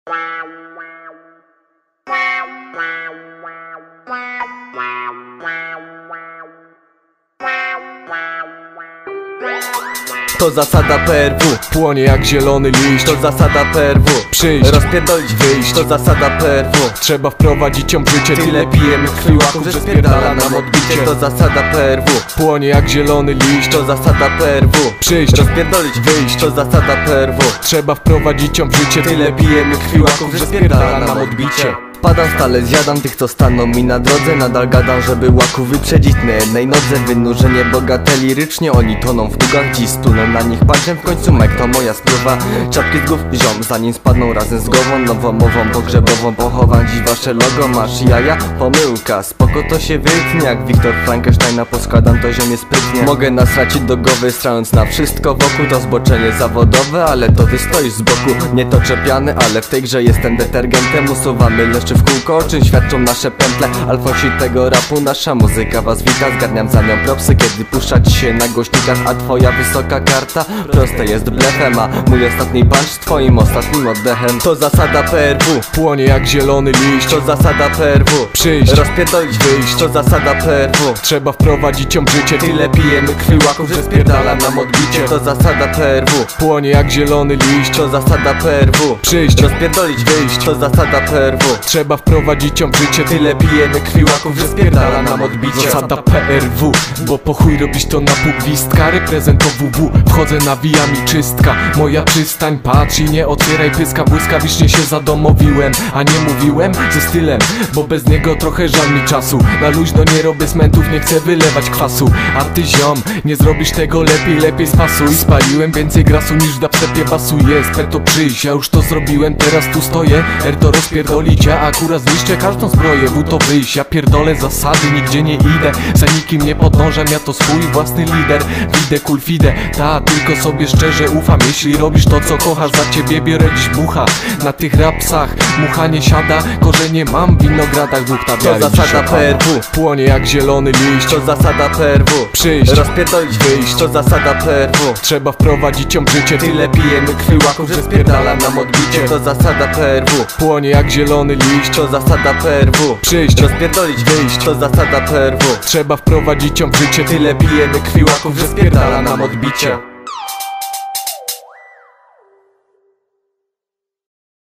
To zasada PRW, płonie jak zielony liść. to zasada PRW, Przyjść, rozpierdolić, wyjść. to zasada PRW. Trzeba wprowadzić ją w życie. Tyle pijemy krwi łaków, że spierdala nam odbicie. To zasada PRW, Płonie jak zielony liść. to zasada PRW. Przyjść, rozpierdolić, wyjść. to zasada PRW. Trzeba wprowadzić ją w życie. Tyle pijemy krwi łaków, że spierdala nam odbicie. Padam stale, zjadam tych, co staną mi na drodze. Nadal gadam, żeby łaków wyprzedzić na jednej nodze. Wynurzenie bogate lirycznie, oni toną w długach. Dziś stunę na nich palcem, w końcu mek to moja spluwa. Czapki z głów ziom, zanim spadną razem z głową. Nowomową, pogrzebową, pochowam dziś wasze logo. Masz jaja? Pomyłka, spoko to się wytnie. Jak Wiktor Frankensteina poskładam, to ziom jest sprytnie. Mogę nasrać do głowy, strając na wszystko wokół. To zboczenie zawodowe, ale to ty stoisz z boku. Nie to czepiany, ale w tej grze jestem detergentem. Usuwamy leszcze w kółko, o czym świadczą nasze pętle. Alfonsi tego rapu, nasza muzyka was wita. Zgarniam za nią propsy, kiedy puszczać się na głośnikach. A twoja wysoka karta proste jest blefem, a mój ostatni punch twoim ostatnim oddechem. To zasada PRW, Płonie jak zielony liść. to zasada PRW. Przyjść, rozpierdolić, wyjść. to zasada PRW. Trzeba wprowadzić ją w życie. Tyle pijemy krwi łaków, że spierdala nam odbicie. To zasada PRW, Płonie jak zielony liść. to zasada PRW. Przyjść, rozpierdolić, wyjść. to zasada PRW. Trzeba wprowadzić ją w życie. Tyle pijemy krwi łaków, że spierdala nam odbicie. Zasada PRW, bo po chuj robisz to na pół gwizdka. Reprezent WW, wchodzę nawija mi czystka. Moja przystań, patrz i nie otwieraj pyska. Błyskawicznie się zadomowiłem, a nie mówiłem ze stylem, bo bez niego trochę żal mi czasu. Na luźno nie robię smentów, nie chcę wylewać kwasu. A ty ziom, nie zrobisz tego lepiej spasuj. Spaliłem więcej grasu niż w dubstepie basu jest. P to przyjść, ja już to zrobiłem, teraz tu stoję. R to rozpierdolić, ja akurat zniszczę każdą zbroję. W to wyjść, ja pierdolę zasady, nigdzie nie idę. Za nikim nie podążam, ja to swój własny lider. Widzę kulfidę, ta tylko sobie szczerze ufam. Jeśli robisz to co kochasz, za ciebie biorę dziś bucha. Na tych rapsach mucha nie siada, korzenie mam w winogradach dwóch To tabiali. zasada PRW, Płonie jak zielony liść. to zasada PRW. Przyjść, rozpierdolić, wyjść. to zasada PRW. Trzeba wprowadzić ją w życie. Tyle pijemy krwi łaków, że spierdala nam odbicie. To zasada PRW, Płonie jak zielony liść. to zasada PRW. Przyjść, rozpierdolić, wyjść. to zasada PRW. Trzeba wprowadzić ją w życie. Tyle pijemy krwi łaków, że spierdala nam odbicie.